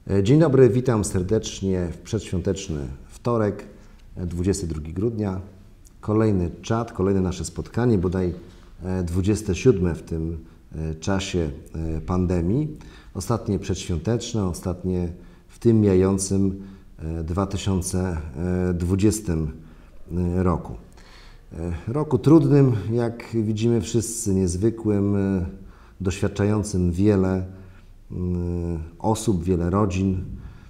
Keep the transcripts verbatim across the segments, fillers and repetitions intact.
Dzień dobry, witam serdecznie w przedświąteczny wtorek, dwudziestego drugiego grudnia. Kolejny czat, kolejne nasze spotkanie, bodaj dwudzieste siódme w tym czasie pandemii. Ostatnie przedświąteczne, ostatnie w tym mijającym dwa tysiące dwudziestym roku. Roku trudnym, jak widzimy wszyscy, niezwykłym, doświadczającym wiele osób, wiele rodzin.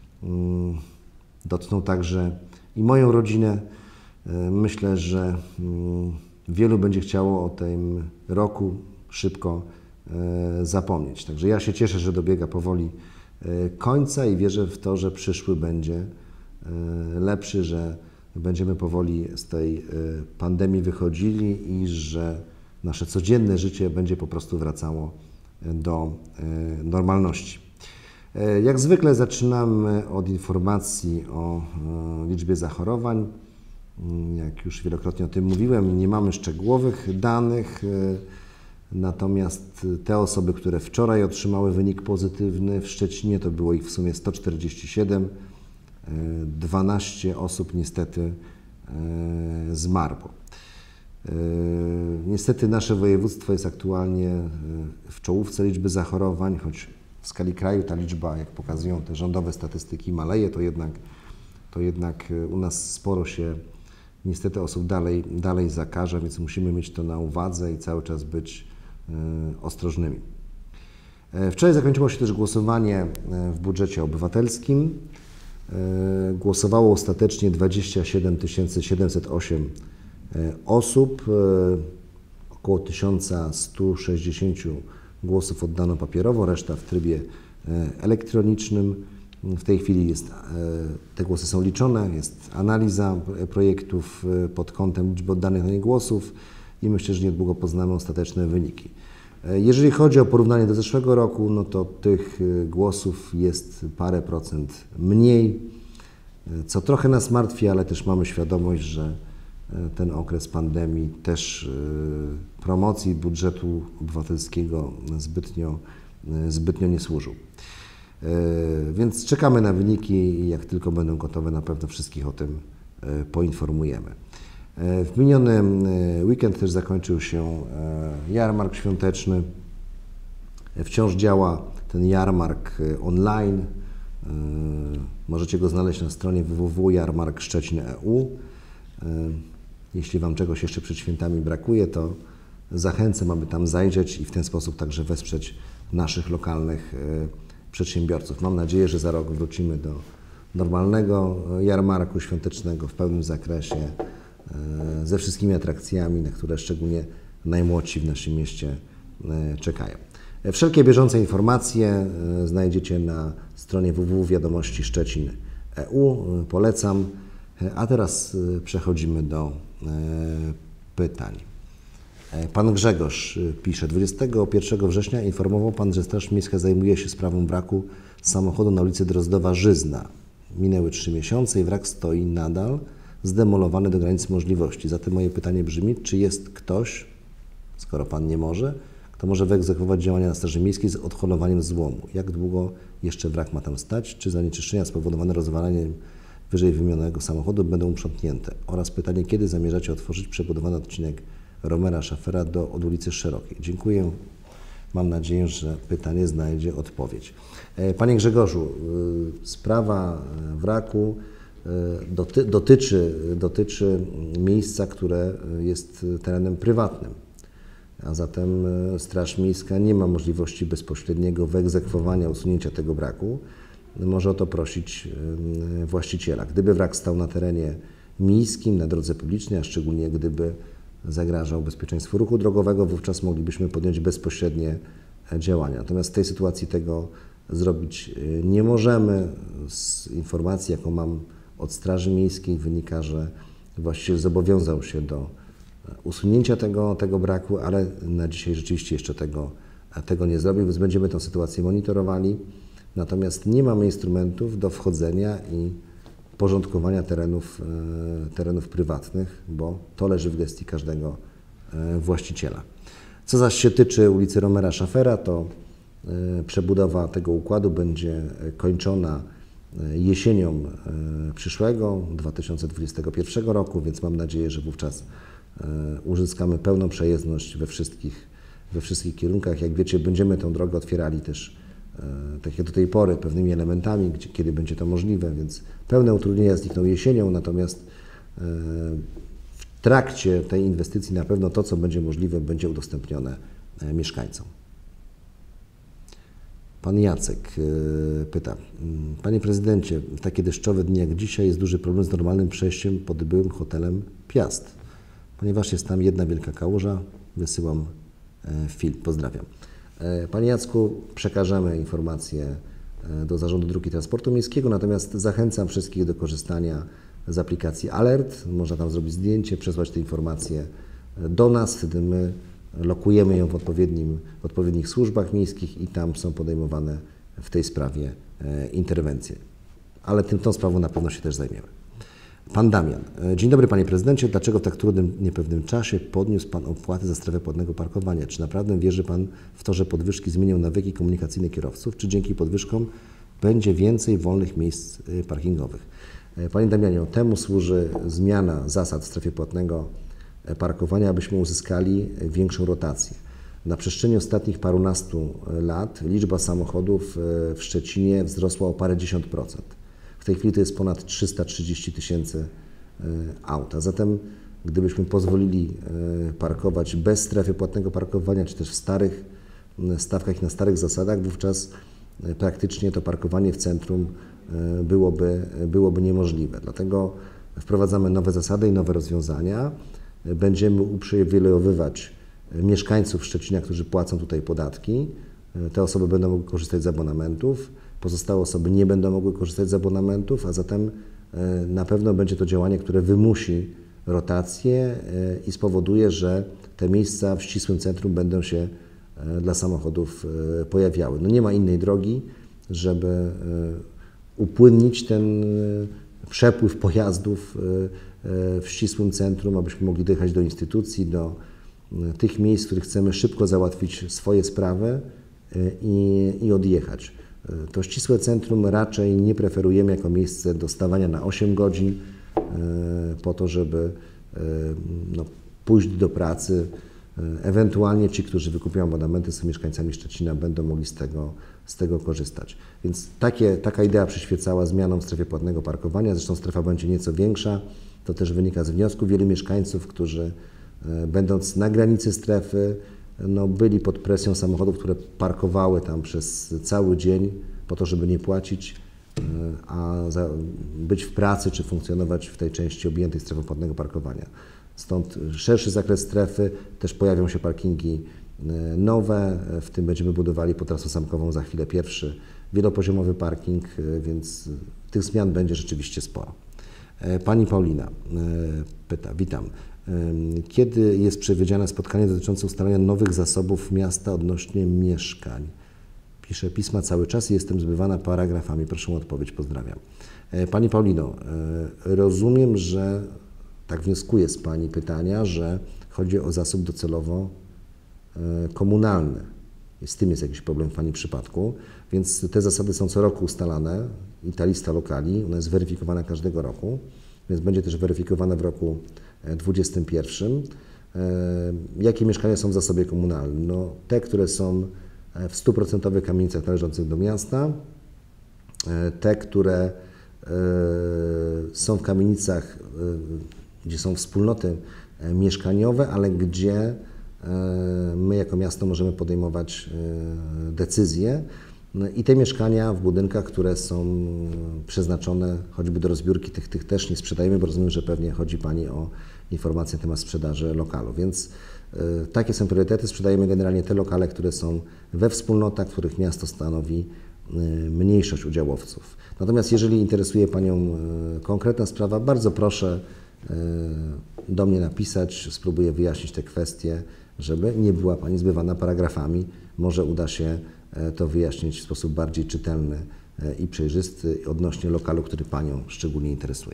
Dotknął także i moją rodzinę. Myślę, że wielu będzie chciało o tym roku szybko zapomnieć. Także ja się cieszę, że dobiega powoli końca i wierzę w to, że przyszły będzie lepszy, że będziemy powoli z tej pandemii wychodzili i że nasze codzienne życie będzie po prostu wracało do normalności. Jak zwykle zaczynamy od informacji o liczbie zachorowań. Jak już wielokrotnie o tym mówiłem, nie mamy szczegółowych danych, natomiast te osoby, które wczoraj otrzymały wynik pozytywny w Szczecinie, to było ich w sumie sto czterdzieści siedem, dwanaście osób niestety zmarło. Niestety nasze województwo jest aktualnie w czołówce liczby zachorowań, choć w skali kraju ta liczba, jak pokazują te rządowe statystyki, maleje, to jednak, to jednak u nas sporo się niestety osób dalej, dalej zakaże, więc musimy mieć to na uwadze i cały czas być ostrożnymi. Wczoraj zakończyło się też głosowanie w budżecie obywatelskim. Głosowało ostatecznie dwadzieścia siedem tysięcy siedemset osiem osób, około tysiąc sto sześćdziesiąt głosów oddano papierowo, reszta w trybie elektronicznym. W tej chwili jest, te głosy są liczone, jest analiza projektów pod kątem liczby oddanych na nie głosów i myślę, że niedługo poznamy ostateczne wyniki. Jeżeli chodzi o porównanie do zeszłego roku, no to tych głosów jest parę procent mniej, co trochę nas martwi, ale też mamy świadomość, że ten okres pandemii też promocji budżetu obywatelskiego zbytnio, zbytnio nie służył. Więc czekamy na wyniki i jak tylko będą gotowe, na pewno wszystkich o tym poinformujemy. W miniony weekend też zakończył się jarmark świąteczny. Wciąż działa ten jarmark online. Możecie go znaleźć na stronie w w w kropka jarmark szczecin kropka e u. Jeśli Wam czegoś jeszcze przed świętami brakuje, to zachęcam, aby tam zajrzeć i w ten sposób także wesprzeć naszych lokalnych przedsiębiorców. Mam nadzieję, że za rok wrócimy do normalnego jarmarku świątecznego w pełnym zakresie, ze wszystkimi atrakcjami, na które szczególnie najmłodsi w naszym mieście czekają. Wszelkie bieżące informacje znajdziecie na stronie w w w kropka wiadomości szczecin kropka e u. Polecam. A teraz przechodzimy do pytań. Pan Grzegorz pisze, dwudziestego pierwszego września informował Pan, że Straż Miejska zajmuje się sprawą braku samochodu na ulicy Drozdowa-Żyzna. Minęły trzy miesiące i wrak stoi nadal zdemolowany do granicy możliwości. Zatem moje pytanie brzmi, czy jest ktoś, skoro Pan nie może, kto może wyegzekwować działania na Straży Miejskiej z odholowaniem złomu? Jak długo jeszcze wrak ma tam stać? Czy zanieczyszczenia spowodowane rozwalaniem wyżej wymienionego samochodu będą uprzątnięte? Oraz pytanie, kiedy zamierzacie otworzyć przebudowany odcinek Romera Schaffera do, od ulicy Szerokiej? Dziękuję. Mam nadzieję, że pytanie znajdzie odpowiedź. Panie Grzegorzu, sprawa wraku doty, dotyczy, dotyczy miejsca, które jest terenem prywatnym, a zatem Straż Miejska nie ma możliwości bezpośredniego wyegzekwowania usunięcia tego wraku. Może o to prosić właściciela. Gdyby wrak stał na terenie miejskim, na drodze publicznej, a szczególnie gdyby zagrażał bezpieczeństwu ruchu drogowego, wówczas moglibyśmy podjąć bezpośrednie działania. Natomiast w tej sytuacji tego zrobić nie możemy. Z informacji, jaką mam od Straży Miejskiej, wynika, że właściciel zobowiązał się do usunięcia tego, tego braku, ale na dzisiaj rzeczywiście jeszcze tego, tego nie zrobił, więc będziemy tę sytuację monitorowali. Natomiast nie mamy instrumentów do wchodzenia i porządkowania terenów, terenów prywatnych, bo to leży w gestii każdego właściciela. Co zaś się tyczy ulicy Romera Schaffera, to Przebudowa tego układu będzie kończona jesienią przyszłego, dwa tysiące dwudziestego pierwszego roku, więc mam nadzieję, że wówczas uzyskamy pełną przejezdność we wszystkich, we wszystkich kierunkach. Jak wiecie, będziemy tę drogę otwierali też, tak jak do tej pory, pewnymi elementami, gdzie, kiedy będzie to możliwe, więc pełne utrudnienia znikną jesienią, natomiast w trakcie tej inwestycji na pewno to, co będzie możliwe, będzie udostępnione mieszkańcom. Pan Jacek pyta, Panie Prezydencie, w takie deszczowe dni jak dzisiaj jest duży problem z normalnym przejściem pod byłym hotelem Piast, ponieważ jest tam jedna wielka kałuża. Wysyłam film. Pozdrawiam. Panie Jacku, przekażemy informacje do Zarządu Dróg i Transportu Miejskiego, natomiast zachęcam wszystkich do korzystania z aplikacji Alert. Można tam zrobić zdjęcie, przesłać te informacje do nas, wtedy my lokujemy ją w, odpowiednim, w odpowiednich służbach miejskich i tam są podejmowane w tej sprawie interwencje. Ale tym, tą sprawą na pewno się też zajmiemy. Pan Damian. Dzień dobry Panie Prezydencie. Dlaczego w tak trudnym, niepewnym czasie podniósł Pan opłaty za strefę płatnego parkowania? Czy naprawdę wierzy Pan w to, że podwyżki zmienią nawyki komunikacyjne kierowców? Czy dzięki podwyżkom będzie więcej wolnych miejsc parkingowych? Panie Damianie, temu służy zmiana zasad w strefie płatnego parkowania, abyśmy uzyskali większą rotację. Na przestrzeni ostatnich parunastu lat liczba samochodów w Szczecinie wzrosła o parędziesiąt procent. W tej chwili to jest ponad trzysta trzydzieści tysięcy aut. A zatem gdybyśmy pozwolili parkować bez strefy płatnego parkowania, czy też w starych stawkach i na starych zasadach, wówczas praktycznie to parkowanie w centrum byłoby, byłoby niemożliwe. Dlatego wprowadzamy nowe zasady i nowe rozwiązania. Będziemy uprzywilejowywać mieszkańców Szczecina, którzy płacą tutaj podatki. Te osoby będą mogły korzystać z abonamentów, pozostałe osoby nie będą mogły korzystać z abonamentów, a zatem na pewno będzie to działanie, które wymusi rotację i spowoduje, że te miejsca w ścisłym centrum będą się dla samochodów pojawiały. No nie ma innej drogi, żeby upłynnić ten przepływ pojazdów w ścisłym centrum, abyśmy mogli dojechać do instytucji, do tych miejsc, w których chcemy szybko załatwić swoje sprawy i, i odjechać. To ścisłe centrum raczej nie preferujemy jako miejsce do stawania na osiem godzin po to, żeby no, pójść do pracy. Ewentualnie ci, którzy wykupią abonamenty, są mieszkańcami Szczecina, będą mogli z tego, z tego korzystać. Więc takie, taka idea przyświecała zmianom w strefie płatnego parkowania. Zresztą strefa będzie nieco większa. To też wynika z wniosku wielu mieszkańców, którzy będąc na granicy strefy, no, byli pod presją samochodów, które parkowały tam przez cały dzień po to, żeby nie płacić, a za, być w pracy czy funkcjonować w tej części objętej strefą płatnego parkowania. Stąd szerszy zakres strefy, też pojawią się parkingi nowe, w tym będziemy budowali pod trasą zamkową za chwilę pierwszy wielopoziomowy parking, więc tych zmian będzie rzeczywiście sporo. Pani Paulina pyta, witam. Kiedy jest przewidziane spotkanie dotyczące ustalenia nowych zasobów miasta odnośnie mieszkań? Piszę pisma cały czas i jestem zbywana paragrafami. Proszę o odpowiedź. Pozdrawiam. Pani Paulino, rozumiem, że tak wnioskuję z Pani pytania, że chodzi o zasób docelowo komunalny. Z tym jest jakiś problem w Pani przypadku, więc te zasady są co roku ustalane i ta lista lokali, ona jest weryfikowana każdego roku, więc będzie też weryfikowana w roku dwudziestym pierwszym. Jakie mieszkania są w zasobie komunalnym? No, te, które są w stuprocentowych kamienicach należących do miasta, te, które są w kamienicach, gdzie są wspólnoty mieszkaniowe, ale gdzie my jako miasto możemy podejmować decyzje. I te mieszkania w budynkach, które są przeznaczone choćby do rozbiórki, tych, tych też nie sprzedajemy, bo rozumiem, że pewnie chodzi Pani o informacje na temat sprzedaży lokalu. Więc y, takie są priorytety. Sprzedajemy generalnie te lokale, które są we wspólnotach, w których miasto stanowi y, mniejszość udziałowców. Natomiast jeżeli interesuje Panią y, konkretna sprawa, bardzo proszę y, do mnie napisać, spróbuję wyjaśnić te kwestie, żeby nie była Pani zbywana paragrafami. Może uda się to wyjaśnić w sposób bardziej czytelny i przejrzysty odnośnie lokalu, który Panią szczególnie interesuje.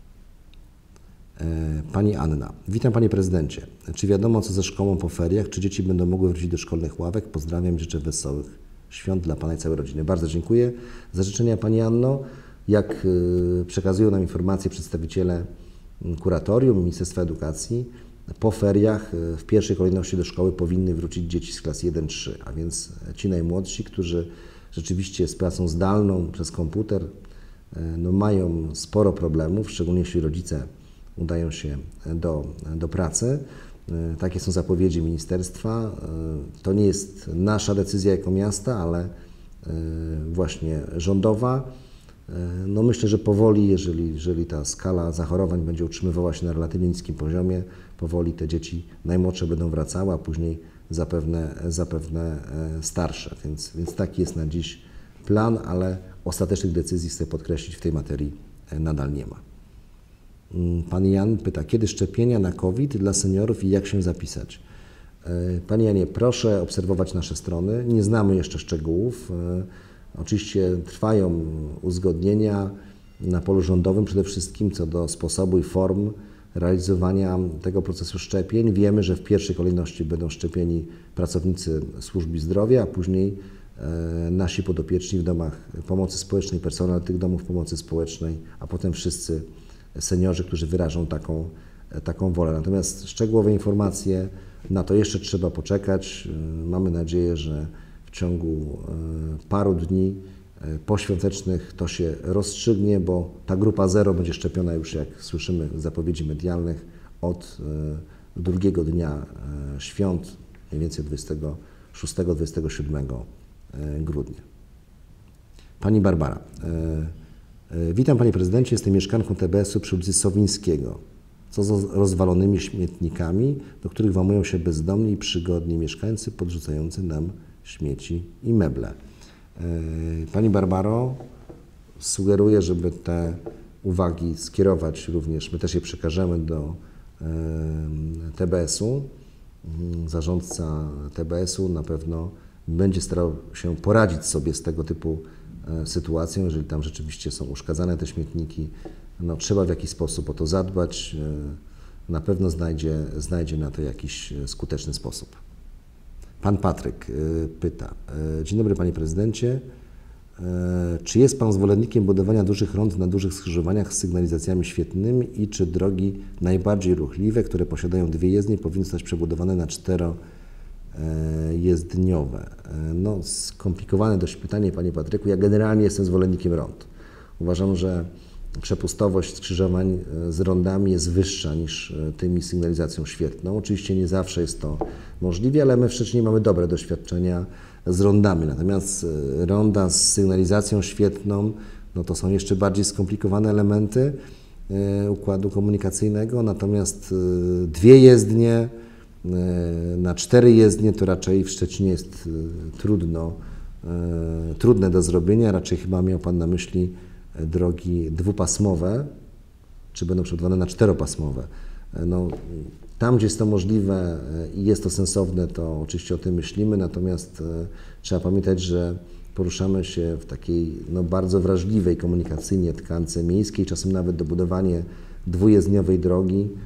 Pani Anna. Witam Panie Prezydencie. Czy wiadomo co ze szkołą po feriach? Czy dzieci będą mogły wrócić do szkolnych ławek? Pozdrawiam, życzę wesołych świąt dla Pana i całej rodziny. Bardzo dziękuję za życzenia Pani Anno. Jak przekazują nam informacje przedstawiciele kuratorium Ministerstwa Edukacji, po feriach w pierwszej kolejności do szkoły powinny wrócić dzieci z klas jeden trzy, a więc ci najmłodsi, którzy rzeczywiście z pracą zdalną przez komputer no, mają sporo problemów, szczególnie jeśli rodzice udają się do, do pracy. Takie są zapowiedzi ministerstwa. To nie jest nasza decyzja jako miasta, ale właśnie rządowa. No myślę, że powoli, jeżeli, jeżeli ta skala zachorowań będzie utrzymywała się na relatywnie niskim poziomie, powoli te dzieci najmłodsze będą wracały, a później zapewne, zapewne starsze. Więc, więc taki jest na dziś plan, ale ostatecznych decyzji, chcę podkreślić, w tej materii nadal nie ma. Pan Jan pyta, kiedy szczepienia na COVID dla seniorów i jak się zapisać? Panie Janie, proszę obserwować nasze strony. Nie znamy jeszcze szczegółów. Oczywiście trwają uzgodnienia na polu rządowym przede wszystkim co do sposobu i form realizowania tego procesu szczepień. Wiemy, że w pierwszej kolejności będą szczepieni pracownicy służby zdrowia, a później nasi podopieczni w domach pomocy społecznej, personel tych domów pomocy społecznej, a potem wszyscy seniorzy, którzy wyrażą taką, taką wolę. Natomiast szczegółowe informacje na to jeszcze trzeba poczekać. Mamy nadzieję, że w ciągu paru dni poświątecznych to się rozstrzygnie, bo ta grupa zero będzie szczepiona już, jak słyszymy z zapowiedzi medialnych, od drugiego dnia świąt, mniej więcej dwudziestego szóstego do dwudziestego siódmego grudnia. Pani Barbara. Witam Panie Prezydencie, jestem mieszkanką T B S-u przy ulicy Sowińskiego. Co z rozwalonymi śmietnikami, do których włamują się bezdomni i przygodni mieszkańcy podrzucający nam śmieci i meble. Pani Barbaro, sugeruję, żeby te uwagi skierować również, my też je przekażemy do T B S-u. Zarządca T B S-u na pewno będzie starał się poradzić sobie z tego typu sytuacją, jeżeli tam rzeczywiście są uszkadzane te śmietniki. No, trzeba w jakiś sposób o to zadbać. Na pewno znajdzie, znajdzie na to jakiś skuteczny sposób. Pan Patryk pyta. Dzień dobry Panie Prezydencie. Czy jest Pan zwolennikiem budowania dużych rond na dużych skrzyżowaniach z sygnalizacjami świetlnymi i czy drogi najbardziej ruchliwe, które posiadają dwie jezdnie, powinny zostać przebudowane na czterojezdniowe? No, skomplikowane dość pytanie, Panie Patryku. Ja generalnie jestem zwolennikiem rond. Uważam, że przepustowość skrzyżowań z rondami jest wyższa niż tymi sygnalizacją świetlną. Oczywiście nie zawsze jest to możliwe, ale my w Szczecinie mamy dobre doświadczenia z rondami. Natomiast ronda z sygnalizacją świetlną, no to są jeszcze bardziej skomplikowane elementy układu komunikacyjnego. Natomiast dwie jezdnie na cztery jezdnie to raczej w Szczecinie jest trudno, trudne do zrobienia. Raczej chyba miał Pan na myśli drogi dwupasmowe, czy będą przebudowane na czteropasmowe. No, tam, gdzie jest to możliwe i jest to sensowne, to oczywiście o tym myślimy, natomiast trzeba pamiętać, że poruszamy się w takiej no, bardzo wrażliwej komunikacyjnie tkance miejskiej, czasem nawet dobudowanie dwujezdniowej drogi, yy,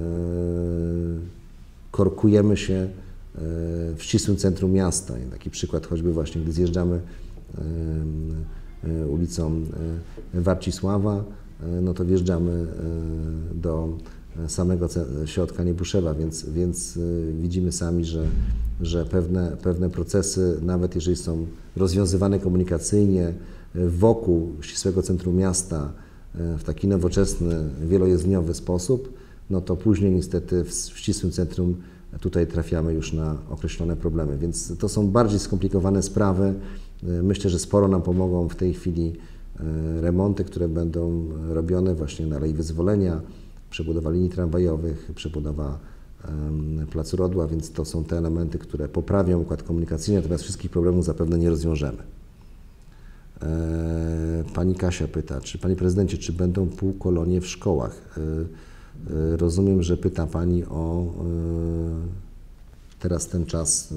korkujemy się yy, w ścisłym centrum miasta. I taki przykład choćby właśnie, gdy zjeżdżamy yy, ulicą Warcisława, no to wjeżdżamy do samego środka Niebuszewa, więc, więc widzimy sami, że, że pewne, pewne procesy, nawet jeżeli są rozwiązywane komunikacyjnie wokół ścisłego centrum miasta w taki nowoczesny, wielojezdniowy sposób, no to później niestety w ścisłym centrum tutaj trafiamy już na określone problemy. Więc to są bardziej skomplikowane sprawy. Myślę, że sporo nam pomogą w tej chwili remonty, które będą robione właśnie na Alei Wyzwolenia, przebudowa linii tramwajowych, przebudowa Placu Rodła, więc to są te elementy, które poprawią układ komunikacyjny, natomiast wszystkich problemów zapewne nie rozwiążemy. Pani Kasia pyta, czy Panie Prezydencie, czy będą półkolonie w szkołach? Rozumiem, że pyta Pani o teraz ten czas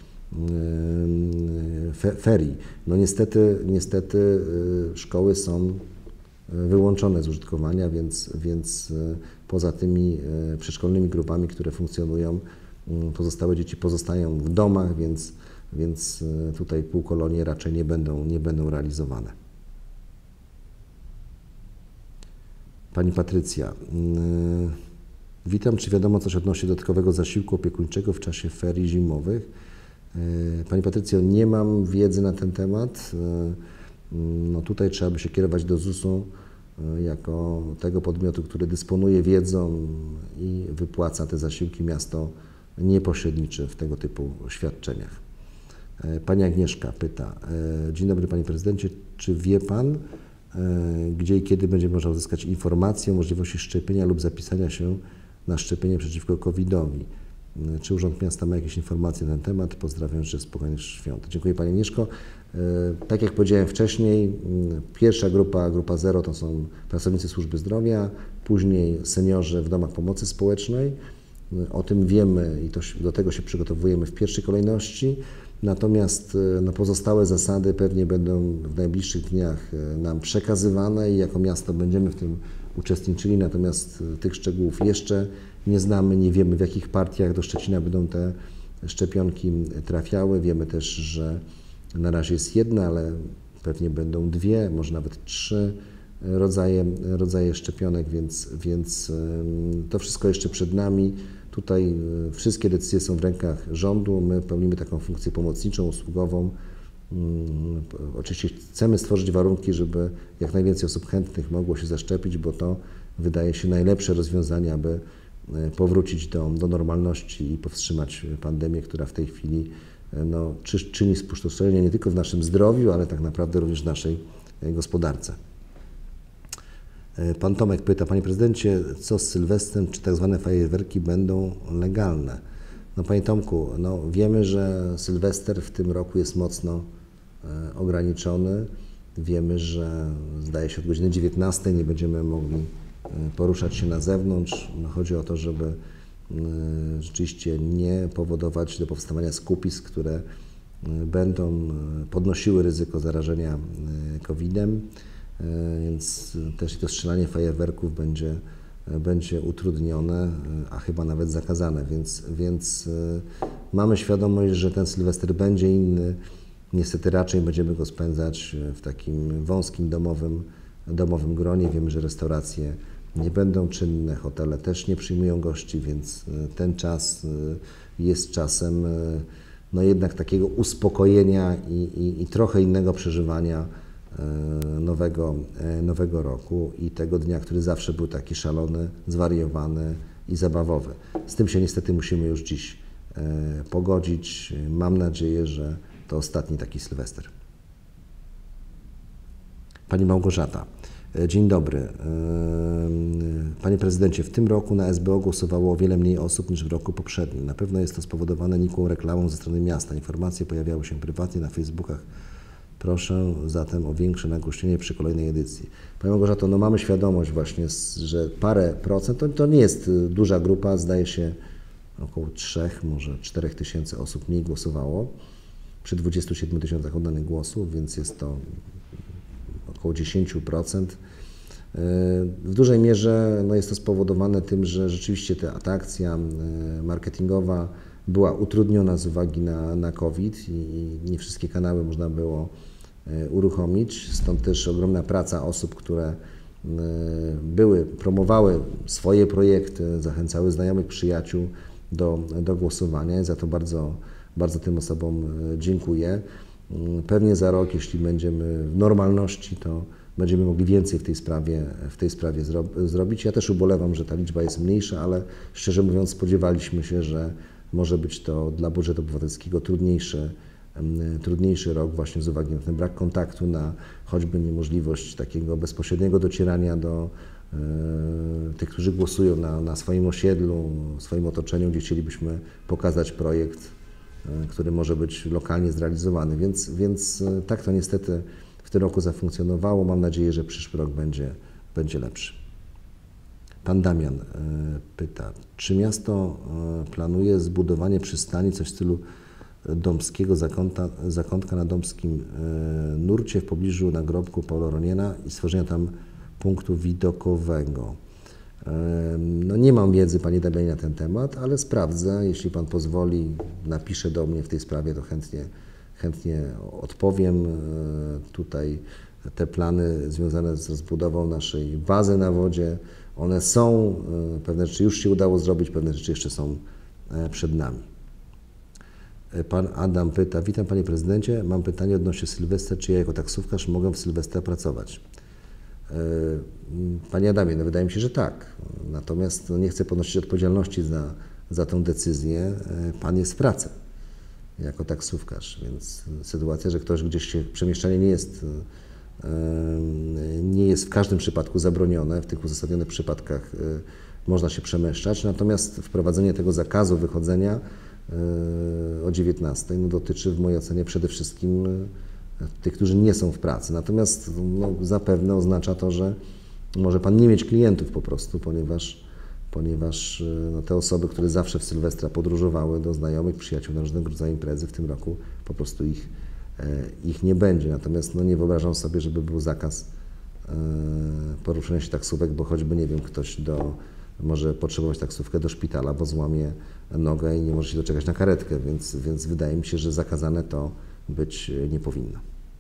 ferii. No niestety, niestety szkoły są wyłączone z użytkowania, więc, więc poza tymi przedszkolnymi grupami, które funkcjonują, pozostałe dzieci pozostają w domach, więc więc tutaj półkolonie raczej nie będą, nie będą realizowane. Pani Patrycja. Witam, czy wiadomo coś odnośnie dodatkowego zasiłku opiekuńczego w czasie ferii zimowych? Pani Patrycjo, nie mam wiedzy na ten temat. No tutaj trzeba by się kierować do zusu jako tego podmiotu, który dysponuje wiedzą i wypłaca te zasiłki. Miasto nie pośredniczy w tego typu świadczeniach. Pani Agnieszka pyta. Dzień dobry Panie Prezydencie, czy wie Pan, gdzie i kiedy będzie można uzyskać informację o możliwości szczepienia lub zapisania się na szczepienie przeciwko kowidowi? Czy Urząd Miasta ma jakieś informacje na ten temat? Pozdrawiam, życzę spokojnych świąt. Dziękuję Pani Agnieszko. Tak jak powiedziałem wcześniej, pierwsza grupa, grupa zero to są pracownicy służby zdrowia, później seniorzy w domach pomocy społecznej. O tym wiemy i to, do tego się przygotowujemy w pierwszej kolejności. Natomiast no, pozostałe zasady pewnie będą w najbliższych dniach nam przekazywane i jako miasto będziemy w tym uczestniczyli, natomiast tych szczegółów jeszcze nie znamy, nie wiemy, w jakich partiach do Szczecina będą te szczepionki trafiały. Wiemy też, że na razie jest jedna, ale pewnie będą dwie, może nawet trzy rodzaje, rodzaje szczepionek, więc, więc to wszystko jeszcze przed nami. Tutaj wszystkie decyzje są w rękach rządu, my pełnimy taką funkcję pomocniczą, usługową. Oczywiście chcemy stworzyć warunki, żeby jak najwięcej osób chętnych mogło się zaszczepić, bo to wydaje się najlepsze rozwiązanie, aby powrócić do, do normalności i powstrzymać pandemię, która w tej chwili no, czy, czyni spustoszenie nie tylko w naszym zdrowiu, ale tak naprawdę również w naszej gospodarce. Pan Tomek pyta, Panie Prezydencie, co z Sylwestrem, czy tak zwane fajerwerki będą legalne? No Panie Tomku, no, wiemy, że Sylwester w tym roku jest mocno e, ograniczony. Wiemy, że zdaje się od godziny dziewiętnastej nie będziemy mogli e, poruszać się na zewnątrz. No, chodzi o to, żeby e, rzeczywiście nie powodować do powstawania skupisk, które e, będą podnosiły ryzyko zarażenia e, kowidem. Więc też i to strzelanie fajerwerków będzie, będzie utrudnione, a chyba nawet zakazane, więc, więc mamy świadomość, że ten Sylwester będzie inny. Niestety raczej będziemy go spędzać w takim wąskim domowym, domowym gronie. Wiemy, że restauracje nie będą czynne, hotele też nie przyjmują gości, więc ten czas jest czasem no jednak takiego uspokojenia i, i, i trochę innego przeżywania Nowego, nowego roku i tego dnia, który zawsze był taki szalony, zwariowany i zabawowy. Z tym się niestety musimy już dziś pogodzić. Mam nadzieję, że to ostatni taki Sylwester. Pani Małgorzata. Dzień dobry. Panie Prezydencie, w tym roku na S B O głosowało o wiele mniej osób niż w roku poprzednim. Na pewno jest to spowodowane nikłą reklamą ze strony miasta. Informacje pojawiały się prywatnie na Facebookach. Proszę zatem o większe nagłośnienie przy kolejnej edycji. Pani Małgorzato, no mamy świadomość właśnie, że parę procent, to, to nie jest duża grupa, zdaje się około trzech, może czterech tysięcy osób mniej głosowało przy dwudziestu siedmiu tysiącach oddanych głosów, więc jest to około dziesięć procent. W dużej mierze no jest to spowodowane tym, że rzeczywiście ta, ta akcja marketingowa była utrudniona z uwagi na, na COVID i, i nie wszystkie kanały można było uruchomić, stąd też ogromna praca osób, które były, promowały swoje projekty, zachęcały znajomych, przyjaciół do, do głosowania i za to bardzo, bardzo tym osobom dziękuję. Pewnie za rok, jeśli będziemy w normalności, to będziemy mogli więcej w tej sprawie, w tej sprawie zro, zrobić. Ja też ubolewam, że ta liczba jest mniejsza, ale szczerze mówiąc spodziewaliśmy się, że może być to dla budżetu obywatelskiego trudniejszy, trudniejszy rok właśnie z uwagi na ten brak kontaktu, na choćby niemożliwość takiego bezpośredniego docierania do e, tych, którzy głosują na, na swoim osiedlu, swoim otoczeniu, gdzie chcielibyśmy pokazać projekt, e, który może być lokalnie zrealizowany. Więc, więc e, tak to niestety w tym roku zafunkcjonowało. Mam nadzieję, że przyszły rok będzie, będzie lepszy. Pan Damian e, pyta, czy miasto e, planuje zbudowanie przystani, coś w stylu Dąbskiego zakątka, zakątka na Dąbskim e, nurcie w pobliżu nagrobku Paula Roniena i stworzenia tam punktu widokowego. No nie mam wiedzy, Panie Damianie, na ten temat, ale sprawdzę. Jeśli Pan pozwoli, napisze do mnie w tej sprawie, to chętnie, chętnie odpowiem. Tutaj te plany związane z rozbudową naszej bazy na wodzie, one są, pewne rzeczy już się udało zrobić, pewne rzeczy jeszcze są przed nami. Pan Adam pyta: witam Panie Prezydencie, mam pytanie odnośnie Sylwestra, czy ja jako taksówkarz mogę w Sylwestra pracować? Panie Adamie, no wydaje mi się, że tak. Natomiast no nie chcę ponosić odpowiedzialności za, za tę decyzję. Pan jest w pracy jako taksówkarz, więc sytuacja, że ktoś gdzieś się, przemieszczanie nie jest, nie jest w każdym przypadku zabronione, w tych uzasadnionych przypadkach można się przemieszczać, natomiast wprowadzenie tego zakazu wychodzenia o dziewiętnastej no, dotyczy w mojej ocenie przede wszystkim tych, którzy nie są w pracy. Natomiast no, zapewne oznacza to, że może Pan nie mieć klientów po prostu, ponieważ, ponieważ no, te osoby, które zawsze w Sylwestra podróżowały do znajomych, przyjaciół na różnego rodzaju imprezy, w tym roku po prostu ich, e, ich nie będzie. Natomiast no, nie wyobrażam sobie, żeby był zakaz e, poruszania się taksówek, bo choćby, nie wiem, ktoś do, może potrzebować taksówkę do szpitala, bo złamie nogę i nie może się doczekać na karetkę, więc, więc wydaje mi się, że zakazane to być nie powinno.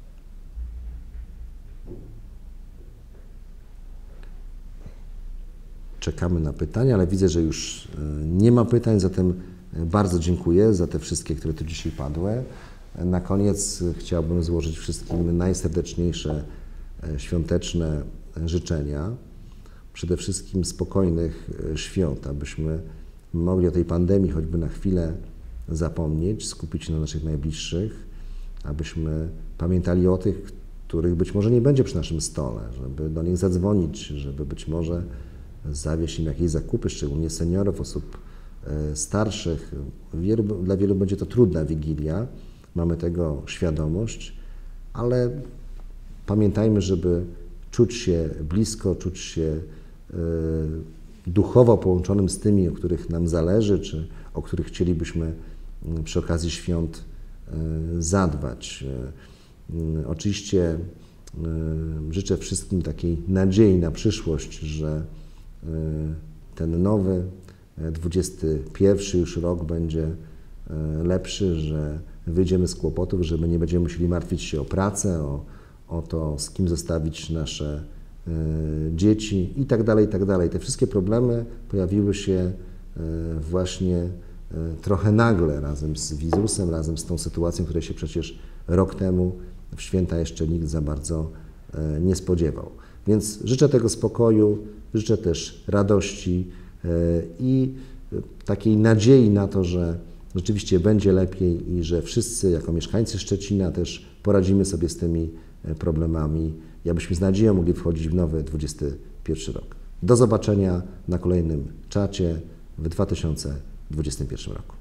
Czekamy na pytania, ale widzę, że już nie ma pytań, zatem bardzo dziękuję za te wszystkie, które tu dzisiaj padły. Na koniec chciałbym złożyć wszystkim najserdeczniejsze świąteczne życzenia. Przede wszystkim spokojnych świąt, abyśmy mogli o tej pandemii choćby na chwilę zapomnieć, skupić się na naszych najbliższych, abyśmy pamiętali o tych, których być może nie będzie przy naszym stole, żeby do nich zadzwonić, żeby być może zawieźć im jakieś zakupy, szczególnie seniorów, osób starszych. Wielu, dla wielu będzie to trudna Wigilia, mamy tego świadomość, ale pamiętajmy, żeby czuć się blisko, czuć się duchowo połączonym z tymi, o których nam zależy, czy o których chcielibyśmy przy okazji świąt zadbać. Oczywiście życzę wszystkim takiej nadziei na przyszłość, że ten nowy, dwudziesty pierwszy już rok będzie lepszy, że wyjdziemy z kłopotów, że my nie będziemy musieli martwić się o pracę, o, o to, z kim zostawić nasze dzieci i tak dalej, i tak dalej. Te wszystkie problemy pojawiły się właśnie trochę nagle razem z wirusem, razem z tą sytuacją, której się przecież rok temu w święta jeszcze nikt za bardzo nie spodziewał. Więc życzę tego spokoju, życzę też radości i takiej nadziei na to, że rzeczywiście będzie lepiej i że wszyscy jako mieszkańcy Szczecina też poradzimy sobie z tymi problemami i abyśmy z nadzieją mogli wchodzić w nowy dwudziesty pierwszy rok. Do zobaczenia na kolejnym czacie w dwa tysiące dwudziestym pierwszym roku.